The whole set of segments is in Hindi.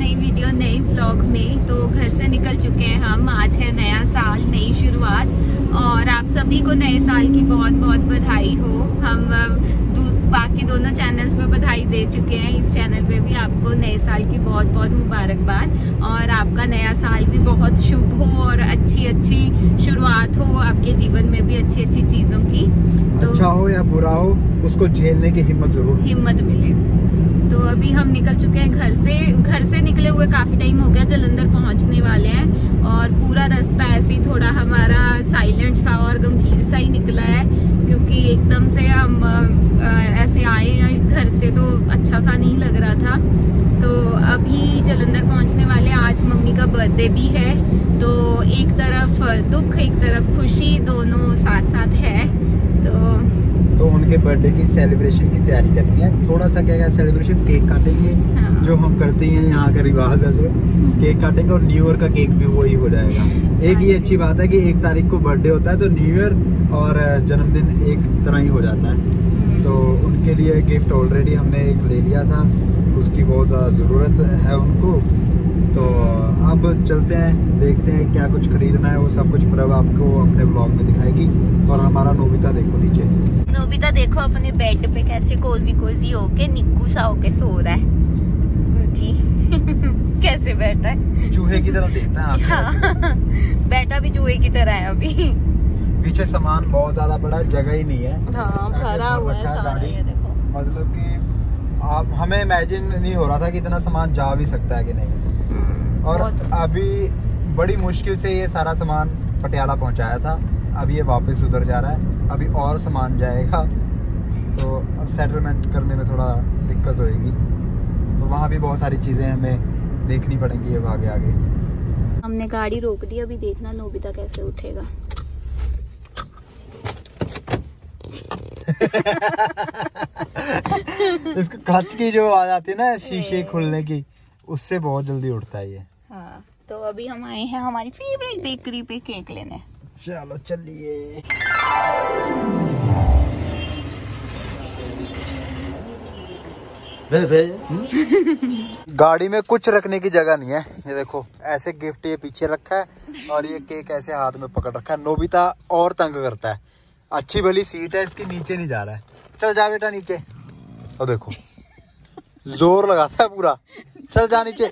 नई वीडियो नई व्लॉग में। तो घर से निकल चुके हैं हम, आज है नया साल, नई शुरुआत, और आप सभी को नए साल की बहुत बहुत बधाई हो। हम बाकी दोनों चैनल्स पे बधाई दे चुके हैं, इस चैनल पे भी आपको नए साल की बहुत बहुत मुबारकबाद, और आपका नया साल भी बहुत शुभ हो और अच्छी अच्छी शुरुआत हो, आपके जीवन में भी अच्छी अच्छी चीजों की, तो अच्छा हो या बुरा हो उसको झेलने की हिम्मत मिले। तो अभी हम निकल चुके हैं घर से निकले हुए काफी टाइम हो गया, जलंधर पहुंचने वाले हैं, और पूरा रास्ता ऐसे ही थोड़ा हमारा साइलेंट सा और गंभीर सा ही निकला है, क्योंकि एकदम से हम ऐसे आए हैं घर से, तो अच्छा सा नहीं लग रहा था। तो अभी जलंधर पहुंचने वाले, आज मम्मी का बर्थडे भी है, तो एक तरफ दुख एक तरफ खुशी, दोनों साथ साथ है। तो उनके बर्थडे की सेलिब्रेशन की तैयारी करनी है। थोड़ा सा क्या सेलिब्रेशन, केक काटेंगे, हाँ। जो हम करते हैं यहाँ का रिवाज है, जो केक काटेंगे, और न्यू ईयर का केक भी वही हो जाएगा। एक ये अच्छी बात है कि 1 तारीख को बर्थडे होता है, तो न्यू ईयर और जन्मदिन एक तरह ही हो जाता है। तो उनके लिए गिफ्ट ऑलरेडी हमने एक ले लिया था, उसकी बहुत ज़्यादा ज़रूरत है उनको। तो अब चलते हैं, देखते हैं क्या कुछ खरीदना है, वो सब कुछ प्रभ आपको अपने ब्लॉग में दिखाएगी। और हमारा नोबिता देखो नीचे, नोबिता देखो अपने बेड पे कैसे कोजी होके निक्कू सा होके सो रहा है जी। कैसे बैठा है, चूहे की तरह देखता है। हाँ। बैठा भी चूहे की तरह है अभी। पीछे सामान बहुत ज्यादा बड़ा है, जगह ही नहीं है। हाँ, भरा हुआ है सारा, ये देखो। मतलब कि आप हमें इमेजिन नहीं हो रहा था कि इतना सामान जा भी सकता है कि नहीं। और अभी बड़ी मुश्किल से ये सारा सामान पटियाला पहुंचाया था, अभी ये वापस उधर जा रहा है, अभी और सामान जाएगा, तो अब सेटलमेंट करने में थोड़ा दिक्कत होगी, तो वहाँ भी बहुत सारी चीजें हमें देखनी पड़ेंगी अब आगे आगे। हमने गाड़ी रोक दी, अभी देखना नोबिता कैसे उठेगा। इसको क्लच की जो आवाज आती है ना, शीशे खुलने की, उससे बहुत जल्दी उठता है ये। हाँ, तो अभी हम आए हैं हमारी फेवरेट बेकरी पे केक लेने। चलो चलिए। गाड़ी में कुछ रखने की जगह नहीं है, ये देखो ऐसे गिफ्ट ये पीछे रखा है, और ये केक ऐसे हाथ में पकड़ रखा है। नोबिता और तंग करता है, अच्छी भली सीट है इसकी, नीचे नहीं जा रहा है। चल जा बेटा नीचे, और देखो जोर लगाता है पूरा, चल जा नीचे।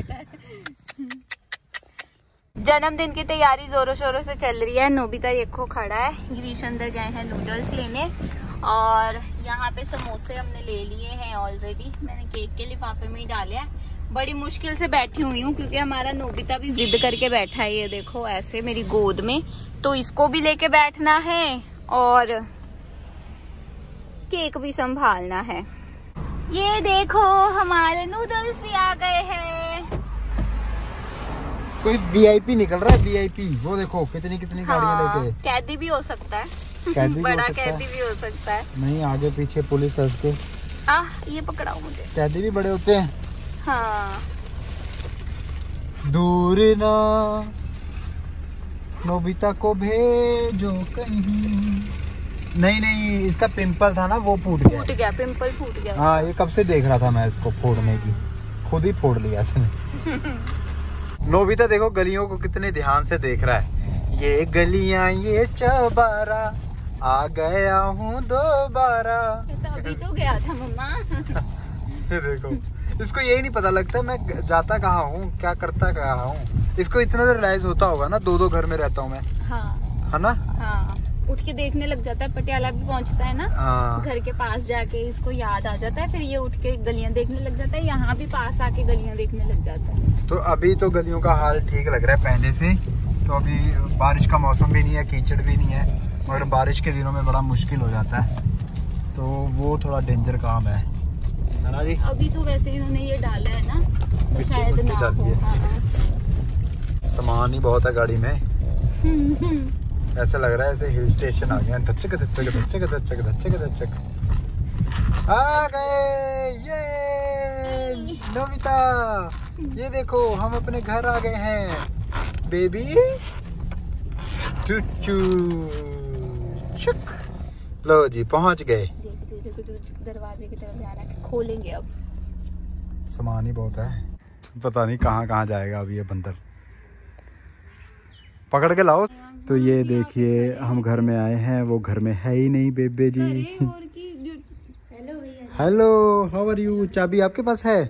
जन्मदिन की तैयारी जोरों शोरों से चल रही है। नोबिता देखो खड़ा है, गिरीश अंदर गए हैं नूडल्स लेने, और यहाँ पे समोसे हमने ले लिए हैं ऑलरेडी, मैंने केक के लिफाफे में ही डाले हैं। बड़ी मुश्किल से बैठी हुई हूँ, क्योंकि हमारा नोबिता भी जिद करके बैठा है, ये देखो ऐसे मेरी गोद में, तो इसको भी लेके बैठना है और केक भी संभालना है। ये देखो हमारे नूडल्स भी आ गए हैं। कोई वीआईपी निकल रहा है, वीआईपी, वो देखो कितनी गाड़ियां लेके। कैदी भी हो सकता है, बड़ा कैदी भी हो सकता है। नहीं, आगे पीछे पुलिस है उसके। ये पकड़ाओ मुझे। कैदी भी बड़े होते हैं। हाँ। दूर ना नोबिता को भेजो कहीं। नहीं, इसका पिंपल था ना, वो फूट गया। पिंपल फूट गया। हाँ, ये कब से देख रहा था मैं इसको फोड़ने की, खुद ही फोड़ लिया इसने। नोबिता देखो गलियों को कितने ध्यान से देख रहा है। ये गलियां ये चौबारा, आ गया हूँ दोबारा। तो अभी तो गया था मम्मा। ये देखो, इसको यही नहीं पता लगता मैं जाता कहाँ हूँ, क्या करता कहाँ हूँ। इसको इतना तो रियलाइज होता होगा ना, 2 घर में रहता हूँ मैं। हाँ। है ना? हाँ, उठ के देखने लग जाता है, पटियाला भी पहुँचता है ना। हाँ। घर के पास जाके इसको याद आ जाता है, फिर ये उठ के गलियां देखने लग जाता है, यहाँ भी पास आके गलियां देखने लग जाता है। तो अभी तो गलियों का हाल ठीक लग रहा है पहले से, तो अभी बारिश का मौसम भी नहीं है, कीचड़ भी नहीं है, मगर बारिश के दिनों में बड़ा मुश्किल हो जाता है, तो वो थोड़ा डेंजर काम है ना जी। अभी तो वैसे इन्होंने ये डाला है ना, तो शायद ना हो। हाँ। सामान ही बहुत है गाड़ी में। ऐसा लग रहा है ऐसे हिल स्टेशन आ गया। धच्चक धच्चक धच्चक धच्चक धच्चक धच्चक आ गए। ये नोबिता, ये देखो हम अपने घर आ गए हैं बेबी। चुचू चुक, लो जी पहुंच गए। देखो दरवाजे की तरफ जाना, खोलेंगे अब। सामान ही बहुत है। पता नहीं कहाँ कहाँ जाएगा अभी ये बंदर। पकड़ के लाओ। तो ये देखिए हम घर में आए हैं, वो घर में है ही नहीं बेबे जी। Hello, how are you? चाबी आपके पास है?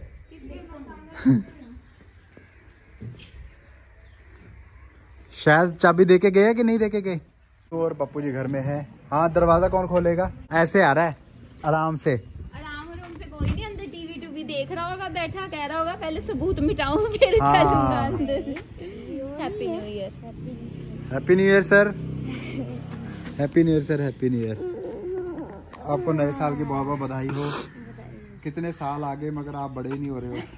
शायद चाबी देके गए कि नहीं देके गए। और पप्पू जी घर में है। हाँ, दरवाजा कौन खोलेगा? ऐसे आ रहा है आराम से। आराम से कोई नहीं, अंदर टीवी टूवी देख रहा होगा, बैठा कह रहा होगा पहले सबूत मिटाऊं फिर चलूंगा अंदर। Happy new year. Happy new year sir. Happy new year sir. Happy new year. आपको नए साल की बहुत बहुत बधाई हो। कितने साल आगे मगर आप बड़े ही नहीं हो रहे हो।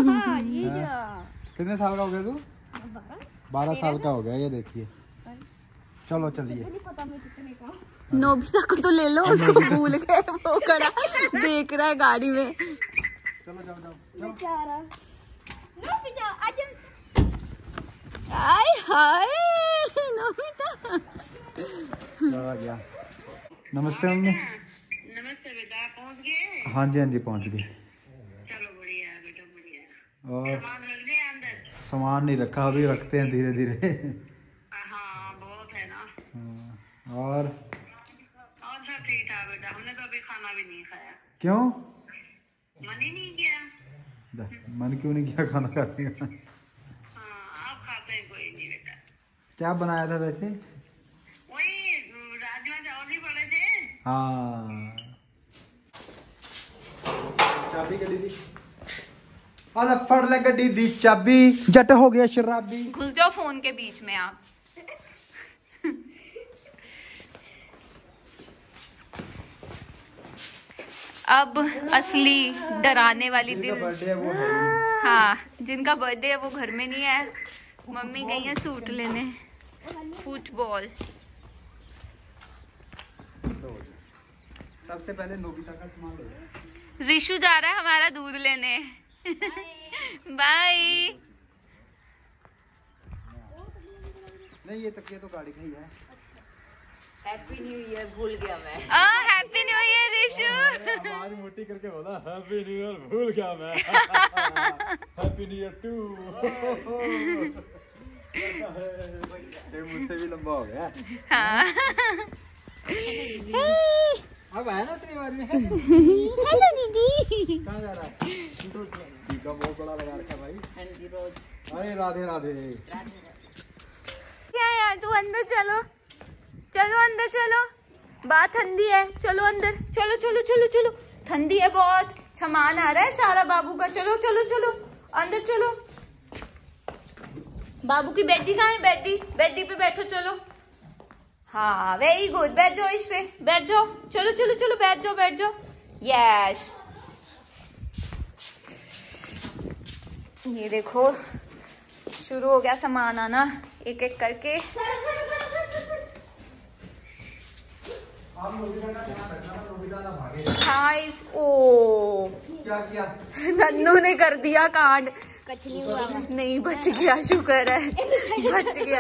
कितने साल का हो गया तू? 12 साल का हो गया। ये देखिए। चलो चलिए। नोबिता को तो ले लो, उसको भूल गए, वो खड़ा देख रहा है गाड़ी में। चलो जाओ जाओ। आय हाय नोबिता। गया। नमस्ते मम्मी। नमस्ते बेटा, पहुंच गए? हाँ जी हाँ जी पहुंच गए। चलो बढ़िया बेटा, बढ़िया। और सामान रख दिए अंदर? सामान नहीं रखा, अभी रखते हैं धीरे धीरे। हाँ बहुत है ना। और सब ठीक था बेटा, हमने तो अभी खाना भी नहीं खाया। क्यों? मन ही नहीं किया। मन क्यों नहीं किया खाना खाने का? हाँ, आप खाते हैं कोई नहीं बेटा। क्या बनाया था वैसे? वही राजमा चावल ही पड़े थे। हाँ। चाबी गड्डी दी। आजा फड़ ले गड्डी दी चाबी, जट हो गया शराबी। घुस जाओ फोन के बीच में आप। अब असली डराने वाली दिन। हाँ, जिनका बर्थडे है वो घर में नहीं है। मम्मी गई है सूट लेने, फुटबॉल। सबसे पहले नोबिता का सामान ले। रिशु जा रहा है हमारा दूध लेने। बाय। नहीं ये तकिया तो गाड़ी का ही है। हैप्पी न्यू ईयर भूल गया मैं। Happy new year Rishu. आवाज मोटी करके बोला हैप्पी न्यू ईयर भूल गया मैं। Happy new year too. ये मुझसे भी लंबा हो गया। हाँ। अब आया ना सही बार में। हेलो दीदी। कहाँ जा रहा है? टीका बहुत बड़ा लगा रखा भाई। हाँ जी रोज। अरे राधे राधे। क्या यार, तू अंदर चलो, चलो अंदर चलो, बात ठंडी है, चलो अंदर, चलो चलो चलो चलो, ठंडी है बहुत, सामान आ रहा है शारा बाबू का, चलो चलो चलो अंदर चलो। बाबू की बेटी कहाँ है? बेटी पे बैठो, चलो। हाँ वेरी गुड, बैठ जाओ इस पे, बैठ जाओ, चलो चलो चलो बैठ जाओ, बैठ जाओ। यस, ये देखो शुरू हो गया सामान आना एक एक करके। हाँ इस ओ क्या किया? नन्नू ने कर दिया कांड। नहीं बच गया, शुक्र है बच गया।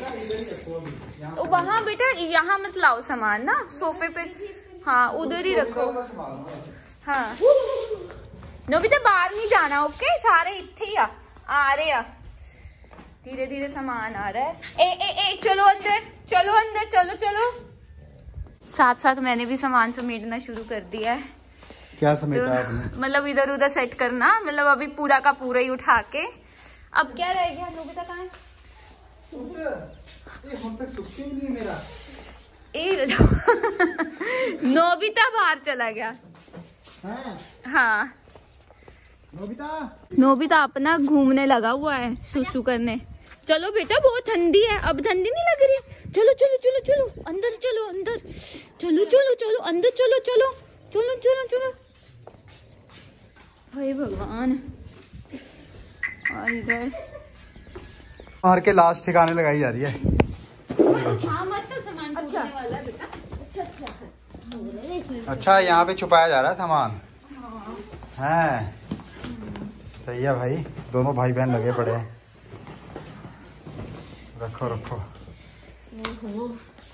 वहाँ बेटा यहाँ मत लाओ सामान ना, सोफे पे, हाँ उधर ही रखो। हाँ नोबिता बाहर नहीं जाना, ओके? सारे इत्थे ही आ रहे आ, धीरे धीरे सामान आ रहा है। ए चलो अंदर, चलो अंदर, चलो चलो। साथ साथ मैंने भी सामान समेटना शुरू कर दिया है। क्या समेटा आपने? मतलब इधर उधर सेट करना, मतलब अभी पूरा का पूरा ही उठा के। अब क्या रह गया? नोबिता कहाँ है? हम तक सूखते ही नहीं मेरा। नोबिता बाहर चला गया। हाँ नोबिता अपना घूमने लगा हुआ है, सुसु करने। चलो बेटा बहुत ठंडी है, अब ठंडी नहीं लग रही? चलो चलो चलो चलो अंदर, चलो अंदर, चलो चलो चलो अंदर, चलो चलो चलो चलो चलो। हे भगवान। और इधर मार के लास्ट ठिकाने लगाई जा रही है। सामान टूटने वाला है बेटा। अच्छा यहाँ पे छुपाया जा रहा है सामान। है सही है भाई, दोनों भाई बहन लगे पड़े हैं। रखो रखो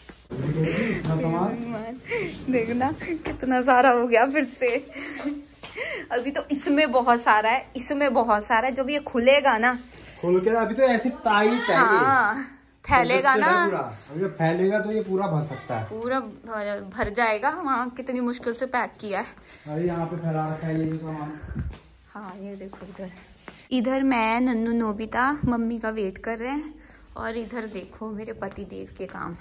देखना कितना सारा हो गया फिर से। अभी तो इसमें बहुत सारा है, इसमें बहुत सारा है। जब ये खुलेगा ना, खुल के अभी तो ऐसे टाइट है। हाँ, फैलेगा ना, अभी फैलेगा तो ये पूरा भर सकता है, पूरा भर जाएगा। वहाँ कितनी मुश्किल से पैक किया है। अरे यहाँ पे फैला रखा है ये सामान। हाँ ये देखो, इधर मैं, नन्नू, नोबिता मम्मी का वेट कर रहे हैं, और इधर देखो मेरे पति देव के काम।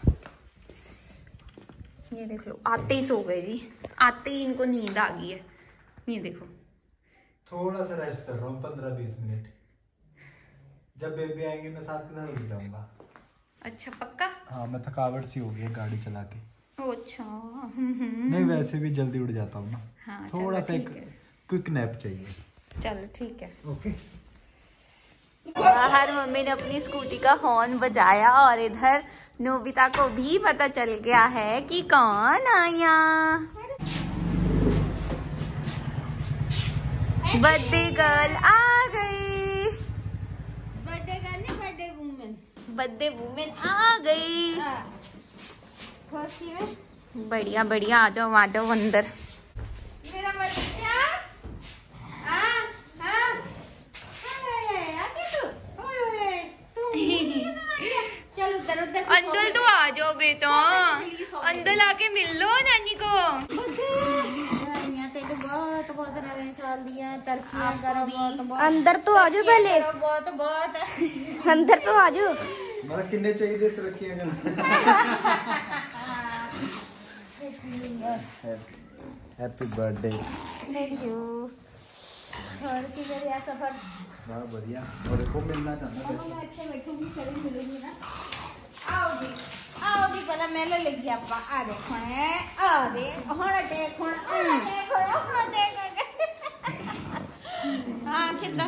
ये देख लो, आते ही सो गए जी, आते ही इनको नींद आ गई है। ये देखो, थोड़ा सा रेस्ट कर रहा हूँ 15-20 मिनट। जब बेबी आएंगे मैं साथ के साथ उठ जाऊंगा। अच्छा पक्का? हाँ, मैं थकावट सी हो गई है गाड़ी चला के। अच्छा। नहीं, वैसे भी जल्दी उठ जाता हूँ ना। हाँ, थोड़ा सा एक क्विक नैप चाहिए। चलो ठीक है। ओके। बाहर मम्मी ने अपनी स्कूटी का हॉर्न बजाया, और इधर नोबिता को भी पता चल गया है कि कौन आया। बर्थडे गर्ल आ गई। बर्थडे गर्ल नहीं, बर्थडे वुमेन। बर्थडे वुमेन आ गई। खुशी में बढ़िया बढ़िया, आ जाओ अंदर। मेरा बच्चा चल उधर उधर अंदर तो आ जाओ बेटा, अंदर आके मिल लो नानी को। बहुत बहुत नवे साल दिया, तरक्कियां करो। बहुत अंदर तो आ जाओ पहले, बहुत बहुत अंदर तो आ जाओ। मतलब कितने चाहिए तरक्कियां करना। Happy birthday. Thank you. और किधर या सफर बहुत बढ़िया। और को मिलना चाहता मैं अच्छे बैठूंगी, चली मिलूंगी ना। आओ जी पहला मेले लगी आप आ देखो आ दे हुण देख हाँ कितना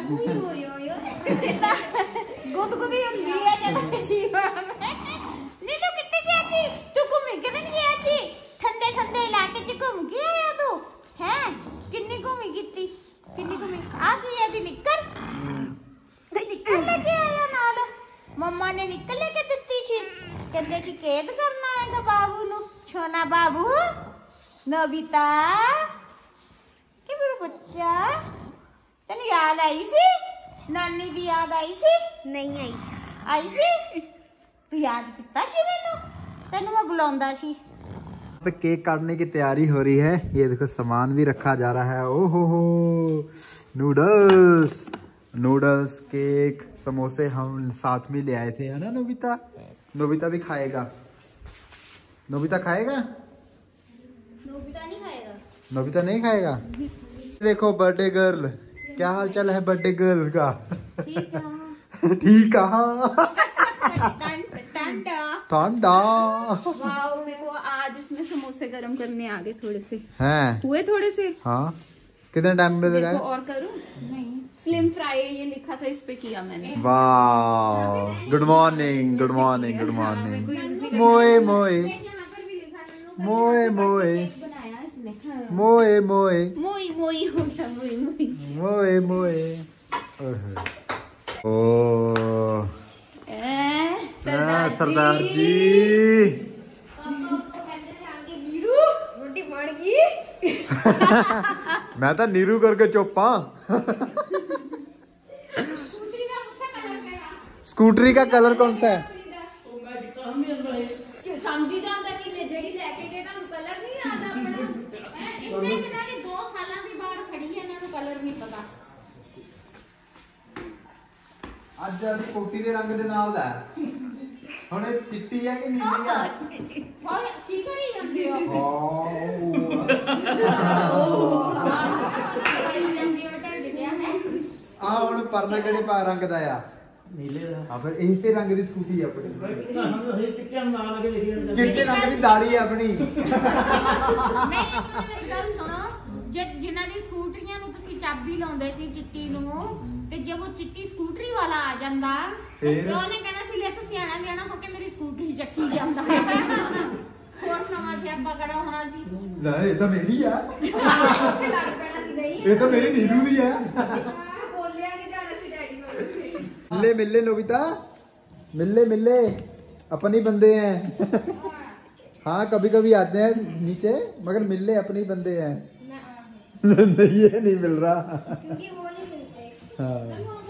गुदगुदी हुंदी है जद जीवन में। नहीं तो कितने गया जी तू घूमी के नहीं गया जी, ठंडे ठंडे इलाके च घूम के आया तू हैं? किन्नी घूमी कीती, किन्नी घूमी आ गई दी निक्कर ते निक्कर लेके आया नाल। मम्मा ने निक्कर लेके दित्ती सी, कहंदे सी कैद करना है बाबू नु। छोना बाबू नोबिता के मेरा बच्चा, तेन याद आई सी? नानी दी याद आई सी? नहीं आई सी? तू याद किता सी मैनू? तेनू मैं बुलाਉਂਦਾ सी। पे केक काटने की तैयारी हो रही है। ये देखो सामान भी रखा जा रहा है। ओहो हो, नूडल्स, केक, समोसे हम साथ में ले आए थे, है ना नोबिता? नोबिता भी खाएगा। नोबिता खाएगा? नोबिता नहीं खाएगा। नोबिता नहीं खाएगा। देखो बर्थडे गर्ल, क्या हाल चाल है बर्थडे गर्ल का? ठीक ठंडा। मेरे को आज इसमें समोसे गरम करने आ गए, थोड़े से हैं? हुए थोड़े से। हाँ, कितने टाइम में लगाया? और करूं? नहीं, स्लिम फ्राई ये लिखा था, इस पे किया मैंने। वाह, good morning, good morning, good morning. मोए मोए मोए मोए बनाया इसने। मोए मोए मोई मोई हो गया, मोई मोई। मोए मोए। ओ सरदार जी रोटी बन गई। मैं तो नीरू करके चुप्पा। स्कूटरी का कलर कौन सा है? समझी जाता कि जेडी लेके गए ना कलर नहीं आता अपना। इतने दिनों की 2 सालों की बाढ़ खड़ी है, इन्होंने कलर नहीं पता। ਅੱਜ ਵਾਲੀ ਕੋਟੀ ਦੇ ਰੰਗ ਦੇ ਨਾਲ ਦਾ ਹੁਣ ਇਹ ਚਿੱਟੀ ਹੈ ਕਿ ਨੀਲੀ ਆ? ਹੋਰ ਕੀ ਕਰੀ ਜਾਂਦੇ ਹੋ? ਆ ਹੁਣ ਪਰਨਾ ਕਿਹੜੇ ਪਾ ਰੰਗ ਦਾ ਆ? ਨੀਲੇ ਦਾ। ਹਾਂ ਫਿਰ ਇਸੇ ਰੰਗ ਦੀ ਸਕੂਟੀ ਆਪਣੀ। ਚਿੱਟੇ ਰੰਗ ਦੀ ਦਾੜੀ ਆਪਣੀ। ਨਹੀਂ ਮੇਰੀ ਗੱਲ ਸੁਣੋ, ਜਿਨ੍ਹਾਂ ਦੀ ਸਕੂਟਰੀਆਂ ਨੂੰ ਤੁਸੀਂ ਚਾਬੀ ਲਾਉਂਦੇ ਸੀ ਚਿੱਟੀ ਨੂੰ, ਤੇ ਜੇ ਉਹ ਚਿੱਟੀ ਸਕੂਟਰੀ ਵਾਲਾ ਆ ਜਾਂਦਾ ਤੇ ਉਹਨੇ ਕਹਿਣਾ ਸੀ ਲੈ ਤੂੰ ਸਿਆਣਾ ਵਿਆਣਾ ਹੋ ਕੇ ਮੇਰੀ ਸਕੂਟਰੀ ਚੱਕੀ ਜਾਂਦਾ। ਹੋਰ ਨਵਾਂ ਸਿਆਪਾ ਖੜਾ ਹੋਣਾ ਸੀ। ਲੈ ਇਹ ਤਾਂ ਮੇਰੀ ਆ। ਲੜ ਪੈਣਾ ਸੀ ਨਹੀਂ, ਇਹ ਤਾਂ ਮੇਰੀ ਨੀਰੂ ਦੀ ਆ। ਬੋਲਿਆ ਨਹੀਂ ਜਾਣਾ ਸੀ ਡੈਡੀ ਕੋਲ। मिले मिले नोबिता, मिले अपने बंदे हैं। हाँ कभी कभी आते हैं नीचे, मगर मिले अपने बंदे हैं। नहीं ये नहीं मिल रहा। क्योंकि वो नहीं मिलते। हाँ।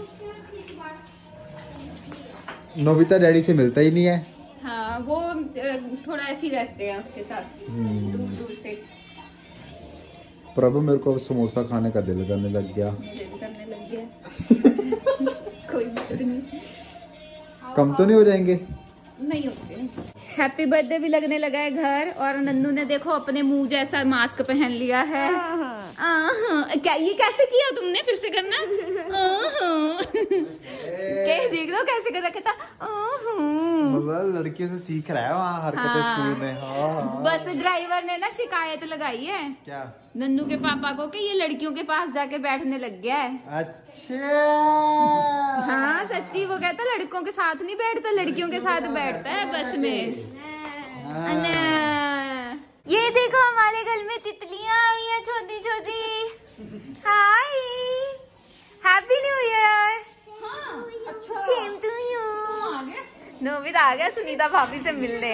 नोबिता डैडी से मिलता ही नहीं है। हाँ वो थोड़ा ऐसे ही रहते हैं उसके साथ दूर दूर से। प्रभु मेरे को समोसा खाने का दिल करने लग गया। करने लग गया। कोई बात नहीं, कम तो नहीं हो जाएंगे? नहीं होते। हैप्पी बर्थडे भी लगने लगा है घर, और नन्नू ने देखो अपने मुंह जैसा मास्क पहन लिया है। क्या ये कैसे किया तुमने? फिर से करना। देख दो कैसे कर रखा था। लड़कियों से सीख रहा है वहाँ हरकतें स्कूल में। हाँ। बस ड्राइवर ने ना शिकायत लगाई है क्या नन्नू के पापा को कि ये लड़कियों के पास जाके बैठने लग गया है। अच्छा। हाँ सच्ची, वो कहता लड़कों के साथ नहीं बैठता, लड़कियों के साथ बैठता है बस में। ये देखो हमारे घर में तितलियां आई हैं छोटी छोटी। Hi, happy new year. Same to you. Nobita आ गया सुनीता भाभी से मिलने।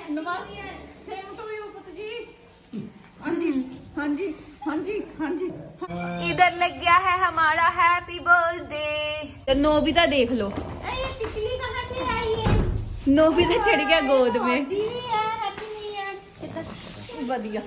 इधर लग गया है हमारा हैप्पी बर्थडे। नोबिता देख लो, ये तितली कहाँ से आई है? नोबिता चढ़ गया गोद में। बढ़िया।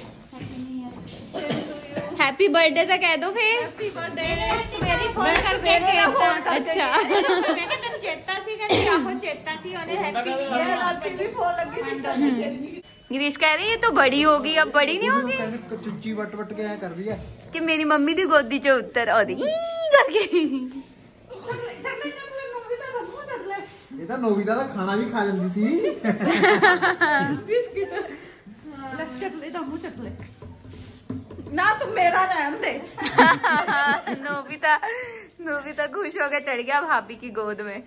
हैप्पी बर्थडे तो कह दो फिर। मेरी फोन करके अच्छा मैं तन चेता सी कहती आहो चेता सी और हैप्पी न्यू ईयर और फिर भी फोन लगी। गिरीश कह रही है तो बड़ी होगी, अब बड़ी नहीं होगी चुच्ची वट वट के कर रही है कि मेरी मम्मी दी गोदी च उत्तर और करके। ये तो नोबिता का खाना भी खा लेती थी। बिस्किट चटले दमू चटले ना तुम मेरा रहन दे। नोबिता खुश होकर चढ़ गया भाभी की गोद में।